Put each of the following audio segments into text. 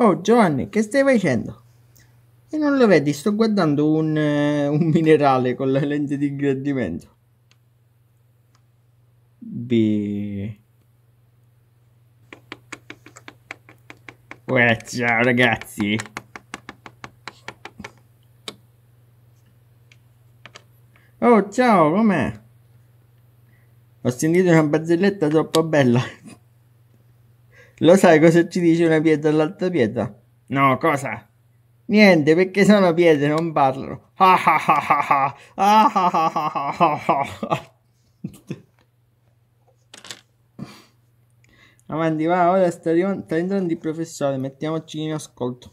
Oh Giovanni, che stai facendo? E non lo vedi, sto guardando un minerale con la lente di ingrandimento. Beh. Ciao ragazzi. Oh ciao, com'è? Ho sentito una barzelletta troppo bella. Lo sai cosa ci dice una pietra all'altra pietra? No, cosa? Niente, perché sono pietre, non parlano. Ah ah ah ah ah. Ah ah ah ah ah ah. Avanti, va, ora sta entrando il professore, mettiamoci in ascolto.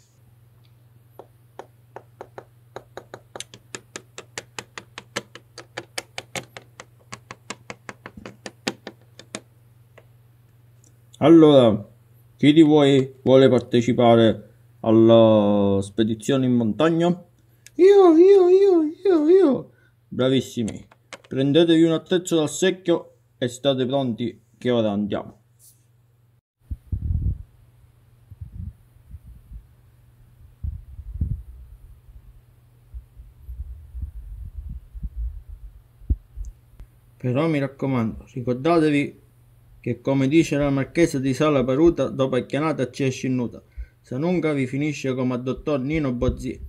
Allora, chi di voi vuole partecipare alla spedizione in montagna? Io. Bravissimi. Prendetevi un attrezzo dal secchio e state pronti che ora andiamo. Però mi raccomando, ricordatevi che come dice la marchesa di Sala Paruta, dopo è chianata ci esce nuda. Se nunca vi finisce come a dottor Nino Bozzi.